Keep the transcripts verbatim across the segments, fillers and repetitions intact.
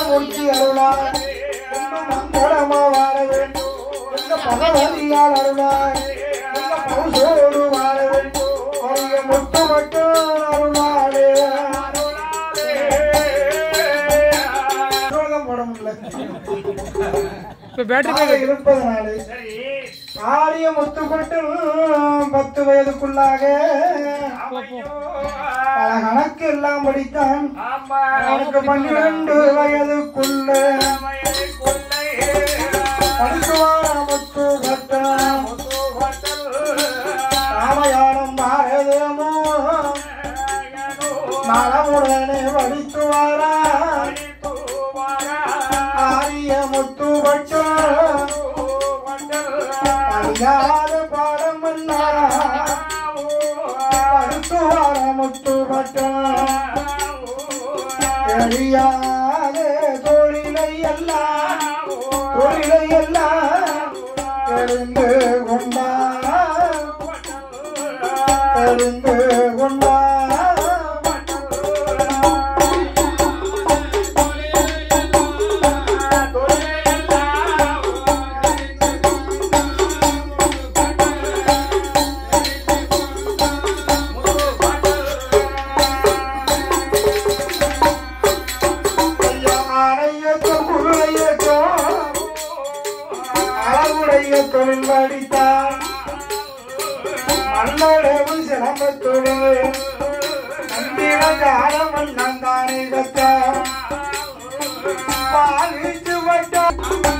மூர்த்தி அருளாய் மங்களமா வாழ வேண்டும் இந்த பகவதியால் அருளாய் இந்த பௌசோடு வாழ வேண்டும் அவங்க முத்து மட்டும் அருளாளே போட முடியல இருப்பதனாலே ஆரிய முத்துப்பட்டு பத்து வயதுக்குள்ளாக பல கணக்கு எல்லாம் படித்தான் அவனுக்கு பன்னிரண்டு வயதுக்குள்ள படிக்குவான முத்துப்பட்டன் ராமயானம் பாரதமோ நலமுடனே படித்துவாரா ஆரிய முத்துப்பட்டன் அறியாத பாடம் படுத்துவார முத்துப்பட்டன் தெரியாத தொழிலை எல்லாம் தொழிலை எல்லாம் தெரிந்து கொண்டா தெரிந்து கொண்டா தொழில் படித்தான் மன்னடவு சிலம்பத்தொழு மந்திரகாரமன் நந்தானே கத்தான் பாலிச்சு வட்டான்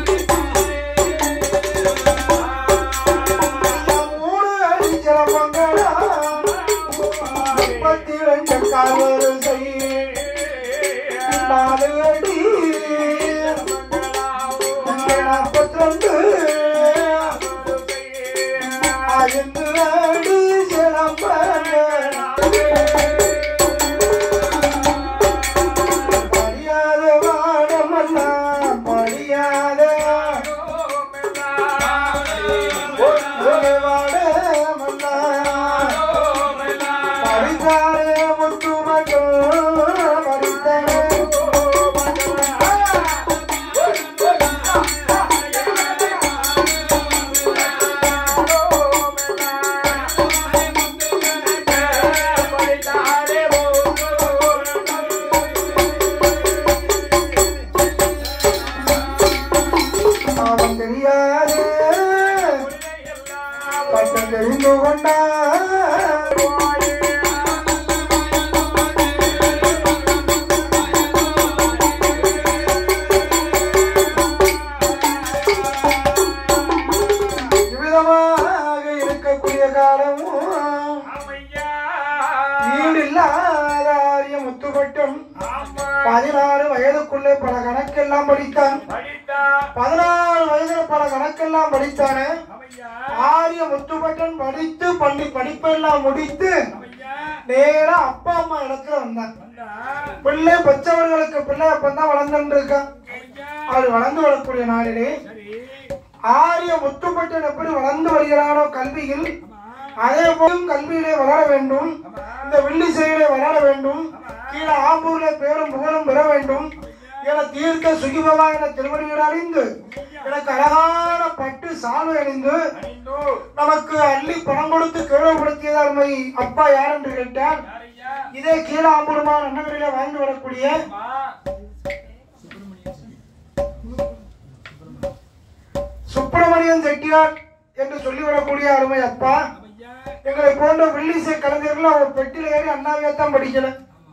மூணு அடி சிலம்பங்களா முப்பத்தி ரெண்டு காவரிசை நாலு அடி நாற்பத்தி ரெண்டு அடி சிலம்ப படியாத வாடமல்லா படியாத வாடமல்லா படித்தாரே முத்து மட்டும் படித்தாரே தெரிந்து கொண்டா இவ்விதமாக இருக்கக்கூடிய காலமும் ஈடில்லாத ஆரிய முத்துப்பட்டன் பதினாறு வயதுக்குள்ளே பல கணக்கெல்லாம் படித்தான் பதினாறு வயதுல பல கணக்கெல்லாம் படித்தானே ஆரிய முத்துப்பட்டன் படித்து பள்ளி படிப்பெல்லாம் முடித்து நேரா அப்பா அம்மா இடத்துல வந்தான் பிள்ளை பச்சவர்களுக்கு பிள்ளை அப்பந்தான் வளர்ந்து இருக்கான் அவர் வளர்ந்து வரக்கூடிய நாளிலே ஆரிய முத்துப்பட்டன் எப்படி வளர்ந்து வருகிறானோ கல்வியில் அதே போலும் கல்வியிலே வளர வேண்டும் இந்த வில்லிசையிலே வளர வேண்டும் கீழே ஆம்பூர்ல பேரும் புகழும் பெற வேண்டும் என தீர்க்க சுகிபவா என திருவடிகள் அணிந்து எனக்கு அழகான பட்டு சால்வை அணிந்து நமக்கு அள்ளி பணம் கொடுத்து கேள்விப்படுத்தியது அருமை அப்பா யார் என்று கேட்டால் இதே கீழ ஆம்பூர்மான அன்னகரில வாழ்ந்து வரக்கூடிய சுப்பிரமணியன் செட்டியார் என்று சொல்லி வரக்கூடிய அருமை அப்பா எங்களை போன்ற வில்லிசை கலைஞர்கள் அவர் பெட்டியில ஏறி அண்ணாவையத்தான் படிக்கல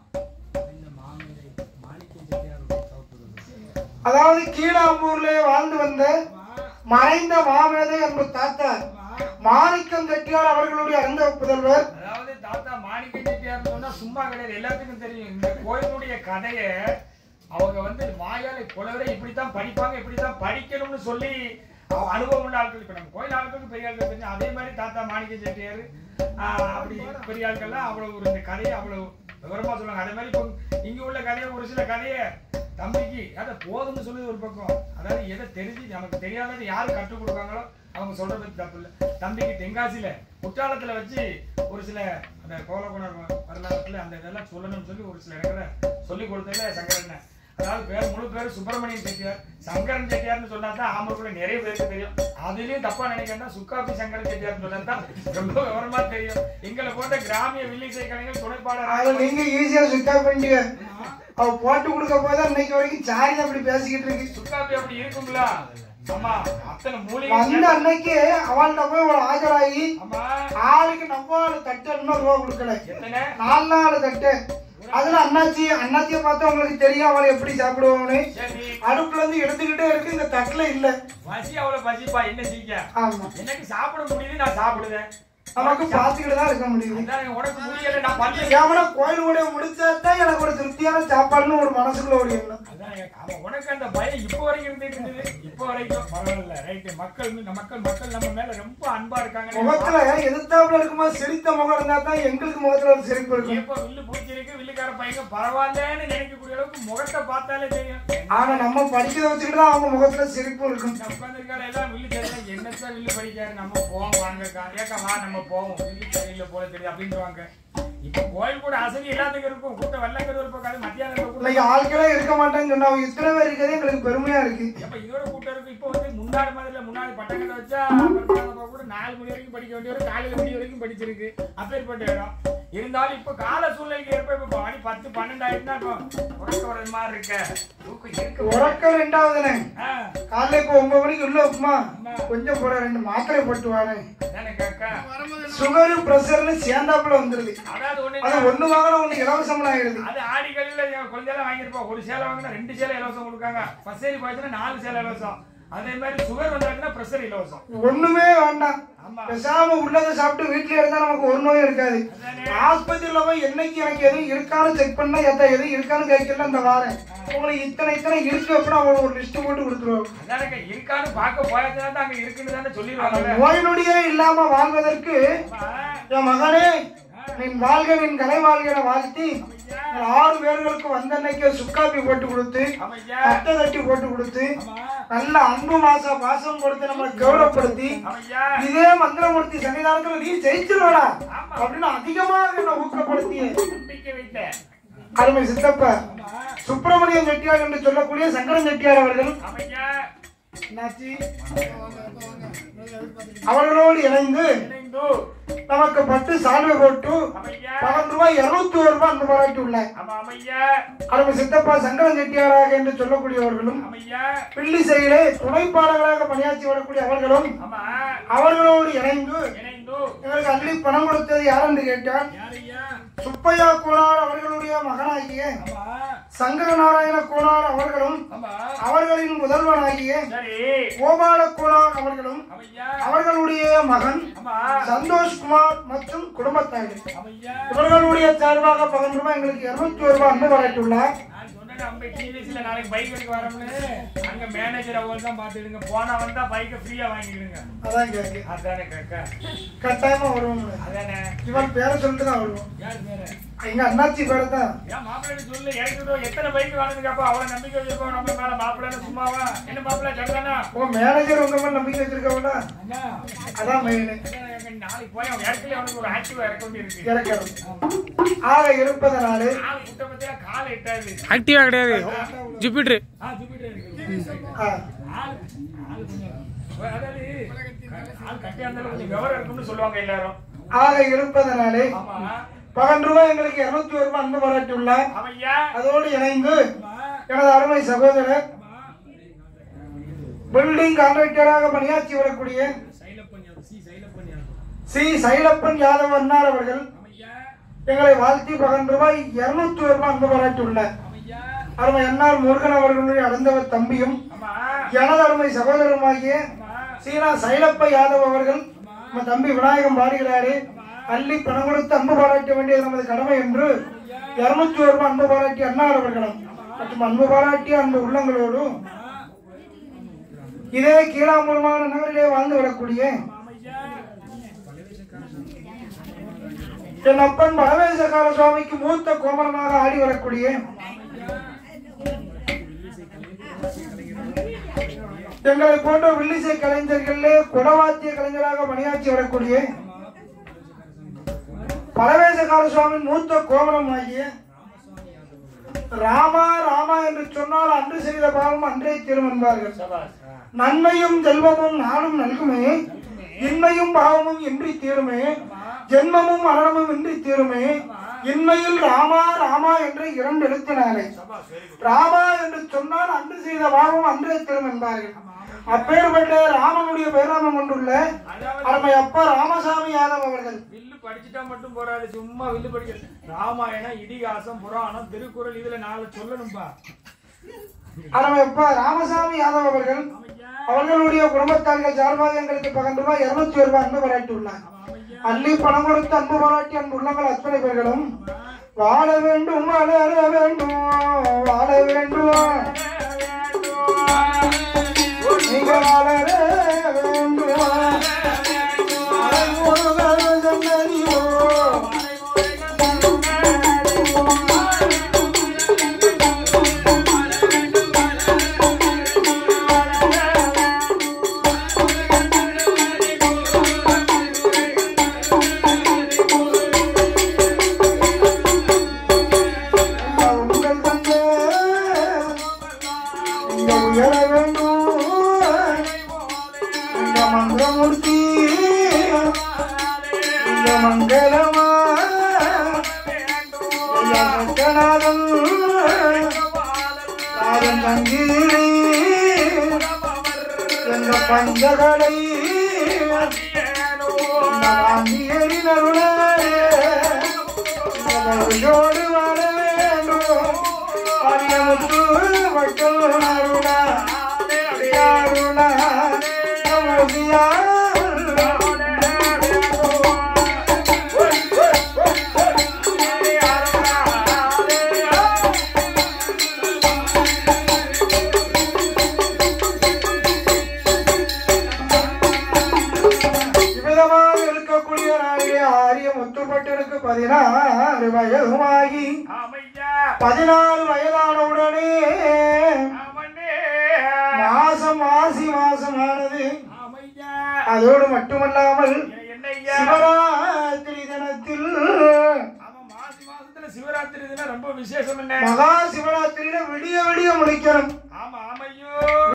அதாவது கீழாம்பூர்ல வாழ்ந்து வந்த மறைந்த மாமேதை என்பது தாத்தா மாணிக்கம் செட்டியார் அவர்களுடைய அருந்த புதல்வர். அதாவது தாத்தா மாணிக்கம் செட்டியார் சொன்னா சும்மா கிடையாது, எல்லாத்துக்கும் தெரியும். இந்த கோயிலுடைய கதையை அவங்க வந்து வாயாலை புலவரை இப்படித்தான் படிப்பாங்க, இப்படித்தான் படிக்கணும்னு சொல்லி அனுபவம் உள்ள ஆட்கள். இப்ப நம்ம கோயில் ஆட்களுக்கு பெரிய ஆட்கள் தெரியும். அதே மாதிரி தாத்தா மாணிக்கம் செட்டியார் அப்படி பெரிய ஆட்கள்லாம் அவ்வளவு ஒரு இந்த கதையை அவ்வளவு விவரமா சொல்லுவாங்க. அதே மாதிரி இப்போ இங்க உள்ள கதையை ஒரு சில கதையை தம்பிக்கு அதை போதும்னு சொல்லுது ஒரு பக்கம். அதாவது எதை தெரிஞ்சு நமக்கு தெரியாதது யாரு கற்றுக் கொடுக்காங்களோ அவங்க சொல்றது தப்பு இல்லை. தம்பிக்கு தென்காசியில குற்றாலத்துல வச்சு ஒரு சில அந்த கோலகுணர் வரலாற்றுல அந்த இதெல்லாம் சொல்லணும்னு சொல்லி ஒரு சில இடங்களை சொல்லி கொடுத்ததுல சங்கரண்ண அதாவது பேர் முழு பேர் சுப்பிரமணியன் செட்டியார். சங்கரன் செட்டியார்னு சொன்னா தான் ஆம்பூருக்குள்ள நிறைய பேருக்கு தெரியும். அதுலயும் தப்பா நினைக்கிறேன், சுக்காப்பி சங்கரன் செட்டியார்னு சொன்னா தான் ரொம்ப விவரமா தெரியும். எங்களை போன்ற கிராமிய வில்லிசை கலைஞர் துணைப்பாளர் நீங்க ஈஸியா சுக்கா பண்ணிட்டு அவ போட்டு கொடுக்க போதான் இன்னைக்கு வரைக்கும் சாரி அப்படி பேசிக்கிட்டு இருக்கு. சுக்காப்பி அப்படி இருக்குங்களா? ஆமா, அத்தனை மூலிகை அந்த அன்னைக்கு அவள்கிட்ட போய் ஒரு ஆஜராகி ஆமா ஆளுக்கு நம்ம தட்டு இன்னொரு ரூபா கொடுக்கல, எத்தனை நாலு நாலு தட்டு. அதுல அண்ணாச்சி அண்ணாச்சியை பார்த்தா உங்களுக்கு தெரியும் அவளை எப்படி சாப்பிடுவாங்கன்னு. அடுப்புல இருந்து எடுத்துக்கிட்டே இருக்கு, இந்த தட்டுல இல்ல. பசி அவ்வளவு பசிப்பா, என்ன செய்ய? ஆமா, எனக்கு சாப்பிட முடியுது, நான் சாப்பிடுவேன். நமக்கு பாத்துக்கிட்டு தான் இருக்க முடியுது. உனக்கு முடியல, நான் பண்ண ஏமனா கோயில் கூட முடிச்சாதான் எனக்கு ஒரு திருப்தியான சாப்பாடுன்னு ஒரு மனசுக்குள்ள ஒரு எண்ணம். உனக்கு அந்த பயம் இப்ப வரைக்கும் இருந்துட்டு இருந்தது, இப்ப வரைக்கும் பரவாயில்ல. ரைட்டு, மக்கள் மக்கள் மக்கள் நம்ம மேல ரொம்ப அன்பா இருக்காங்க. முகத்துல எதிர்த்தாப்புல இருக்கும்போது சிரித்த முகம் இருந்தா தான் எங்களுக்கு முகத்துல ஒரு சிரிப்பு இருக்கும். இப்ப வில்லு பூச்சிருக்கு, வில்லுக்கார பையன் பரவாயில்லன்னு நினைக்கக்கூடிய அளவுக்கு முகத்தை பார்த்தாலே தெரியும். ஆனா நம்ம படிக்கிறத வச்சுக்கிட்டு தான் அவங்க முகத்துல சிரிப்பு இருக்கும். உட்காந்துருக்காரு எல்லாம் வில்லு தெரியல, என்னத்தான் வில்லு படிக்காரு, நம்ம போவோம் வாங்கக்கா ஏக்கா வா நம்ம போவோம், வில்லு தெரியல போல தெரியும் அப்படின்ட்டுவாங்க. இப்ப கோயில் கூட அசதி எல்லாத்துக்கும் இருக்கும், கூட்டம் வெள்ளக்கரு இருப்பாங்க, மத்தியானம் ஆட்களே இருக்க மாட்டேன்னு சொன்னா இத்தனை பேர் இருக்கிறதே எங்களுக்கு பெருமையா இருக்கு. இப்ப இதோட கூட்டம் இருக்கு. இப்ப வந்து முன்னாடி மாதிரி முன்னாடி பட்டங்களை வச்சா கூட நாலு மணி வரைக்கும் படிக்க வேண்டிய ஒரு காலையில மணி வரைக்கும் படிச்சிருக்கு, அப்பேற்பட்ட இடம். இருந்தாலும் இப்ப கால சூழ்நிலைக்கு ஏற்ப இப்ப மணி பத்து பன்னெண்டு ஆயிடுச்சுன்னா இப்போ உறக்க வர்றது மாதிரி இருக்க உறக்க ரெண்டாவதுனே காலையில இப்ப ஒன்பது மணிக்கு உள்ள வைக்குமா, கொஞ்சம் போற ரெண்டு மாத்திரை போட்டு வரேன். சுகரு பிரஷர்னு சேர்ந்தாப்புல வந்துருது. அது ஒண்ணு வாங்கினா ஒண்ணு இலவசம் ஆயிடுது. அது ஆடிகளில கொஞ்சம் வாங்கிருப்போம், ஒரு சேலை வாங்கினா ரெண்டு சேலை இலவசம் கொடுக்காங்க. பசேரி போயிடுச்சுன்னா நாலு சேலை இலவசம். அதே மாதிரி சுகர் வந்தாச்சுன்னா பிரஷர் இலவசம். ஒண்ணுமே வேண்டாம், பேசாம உள்ளதை சாப்பிட்டு வீட்டுல இருந்தா நமக்கு ஒரு நோயும் இருக்காது. ஆஸ்பத்திரியில போய் என்னைக்கு எனக்கு எதுவும் இருக்கான்னு செக் பண்ணா எதா எதுவும் இருக்கான்னு கேட்கல இந்த வாரம் உங்களுக்கு இத்தனை இத்தனை இருக்கு அப்படின்னா அவங்க ஒரு லிஸ்ட் போட்டு கொடுத்துருவாங்க. இருக்கான்னு பார்க்க போயாச்சுன்னா அங்க இருக்குன்னு தானே சொல்லிடுவாங்க. நோய் நொடியே இல்லாம வாழ்வதற்கு என் மகனே நீ வாழ்க, நீ கலை வாழ்கிற வாழ்த்தி ஆறு பேர்களுக்கு வந்த அன்னைக்கு சுக்காப்பி போட்டு கொடுத்து தட்டை தட்டி போட்டு கொடுத்து நல்ல அன்பு மாச பாசம் கொடுத்து நம்மளை கௌரவப்படுத்தி இதே மந்திரமூர்த்தி சன்னிதானத்துல நீ ஜெயிச்சிருவடா அப்படின்னு அதிகமாக என்ன ஊக்கப்படுத்தி அருமை சித்தப்ப சுப்பிரமணியன் செட்டியார் என்று சொல்லக்கூடிய சங்கரன் செட்டியார் அவர்கள் அவர்களோடு இணைந்து நமக்கு பட்டு சால்வை போட்டு பன்னெண்டு ரூபாய் இருநூத்தி ஒரு ரூபாய் அன்பு பாராட்டி உள்ள அருமை சித்தப்பா சங்கரன் செட்டியாராக என்று சொல்லக்கூடியவர்களும் பிள்ளி செயலே துணைப்பாளர்களாக பணியாற்றி வரக்கூடிய அவர்களும் அவர்களோடு இணைந்து எங்களுக்கு அள்ளி பணம் கொடுத்தது யார் என்று கேட்டால் சுப்பையா கோனார் அவர்களுடைய மகனாகிய சங்கர நாராயண கோனார் அவர்களும் அவர்களின் முதல்வனாகிய கோபால கோனார் அவர்களும் அவர்களுடைய மகன் சந்தோஷ்குமார் மற்றும் குடும்பத்தார்கள் இவர்களுடைய சார்பாக பன்னெண்டு ரூபாய் எங்களுக்கு இருநூத்தி ஒரு ரூபாய் அன்பு வரைத்துள்ளார். நாளைக்கு பைக் எடுக்க வரோம்னு அங்க மேனேஜர் அவங்க தான் பாத்துடுங்க, போனா வந்தா பைக்கை ஃப்ரீயா வாங்கிடுங்க. அதான் கேக்கு அதானே கேட்க கட்டாயமா வருவோம். அதானே இவன் பேரை சொல்லிட்டு தான் வருவோம். யார் பேரு? எங்க அண்ணாச்சி பேரை தான். ஏன் மாப்பிள்ளை சொல்லு, எனக்கு எத்தனை பைக் வாங்கிருக்காப்பா, அவ்வளவு நம்பிக்கை வச்சிருக்கோம் நம்ம மேல. மாப்பிள்ளை சும்மாவா என்ன மாப்பிள்ளை சொல்றானா? ஓ மேனேஜர் உங்க மேல நம்பிக்கை வச்சிருக்கவங்களா? அதான் மெயின். நாளைக்கு போய் அவன் இடத்துல அவனுக்கு ஒரு ஆக்டிவா இறக்க வேண்டி இருக்கு. இறக்கணும் ஆக இருப்பதனால கால எட்டாது ஆக்டிவா கிடையாது, ஜூபிட்டர். ஆ ஜூபிட்டர் இருக்கு. ஆள் ஆள் கொஞ்சம் அதாவது ஆள் கட்டியா இருந்தாலும் கொஞ்சம் விவரம் இருக்கும்னு சொல்லுவாங்க எல்லாரும். ஆக இருப்பதனாலே பன்னெண்டு ரூபாய் எங்களுக்கு இருநூத்தி ஒரு ரூபாய் அன்பு பாராட்டி உள்ளார். அதோடு இணைந்து எனது அருமை சகோதரர் பில்டிங் கான்ட்ராக்டராக பணியாற்றி வரக்கூடிய சி சைலப்பன் யாதவ் அண்ணார் அவர்கள் எங்களை வாழ்த்தி பன்னெண்டு ரூபாய் இருநூத்தி ஒரு ரூபாய் அன்பு பாராட்டி உள்ளார். அருமை அண்ணார் முருகன் அவர்களுடைய அடந்தவர் தம்பியும் எனது அருமை சகோதரருமாகிய சீனா சைலப்ப யாதவ் அவர்கள் நம்ம தம்பி விநாயகம் பாடுகிறாரு. அள்ளி பணம் கொடுத்து அன்பு பாராட்ட வேண்டியது நமது கடமை என்று இருநூத்தி ஒரு ரூபாய் அன்பு பாராட்டி அண்ணார் அவர்களும் மற்றும் அன்பு பாராட்டிய அன்பு உள்ளங்களோடும் இதே கீழாமூலமான நகரிலே வாழ்ந்து வரக்கூடிய என் அப்பன் பலவேசகார சுவாமிக்கு மூத்த கோமரமாக ஆடி வரக்கூடிய எங்களை போன்ற வில்லிசை கலைஞர்களே குடவாத்திய கலைஞராக பணியாற்றி வரக்கூடிய பலவேசகார சுவாமி மூத்த கோமரம் ஆகிய ராமா ராமா என்று சொன்னால் அன்று செய்த பாவம் அன்றே தீரும் என்பார்கள். சபாஷ். ஆ. நன்மையும் செல்வமும் நாளும் நல்குமே, இன்மையும் பாவமும் இன்றி தீருமே, ஜென்மமும் மரணமும் இன்றி தீருமே. இன்மையில் ராமா ராமா என்று இரண்டு எழுத்தினாலே சபாஷ். Very good. ராமா என்று சொன்னால் அன்று செய்த பாவம் அன்றே தீரும் என்பார்கள். அப்பேற்பட்ட ராமனுடைய பேராமம் கொண்டுள்ள அருமை அப்பா ராமசாமி யாதவ் அவர்கள் வில்லு படிச்சுட்டா மட்டும் போறாது, சும்மா வில்லு படிக்க ராமாயணம், இதிகாசம், புராணம், திருக்குறள் இதுல நாலு சொல்லணும்பா. அருமை அப்பா ராமசாமி யாதவ் அவர்கள் அவர்களுடைய குடும்பத்தார்கள் சார்பாக எங்களுக்கு பகன் ரூபாய் இருநூத்தி ஒரு ரூபாய் அன்பு பாராட்டியுள்ளார். அள்ளி பணம் கொடுத்து அன்பு பாராட்டி அன்பு உள்ளங்கள் அத்தனை பேர்களும் வாழ வேண்டும் வளர வேண்டும் வாழ வேண்டும் நீங்க வளர வேண்டும் பஞ்சகளை அருளோடு வாழ வேண்டும் அரியமுத்து வட்டம் அருணா அருணா நமதியா பதினாறு வயதுமாகி பதினாறு வயதானவுடனே மாசம் ஆசி மாசமானது. அதோடு மட்டுமல்லாமல் சிவராத்திரி தினத்தில் சிவராத்திரி தினம் ரொம்ப விசேஷம். என்ன மகா சிவராத்திரியில விடிய விடிய முடிக்கணும்.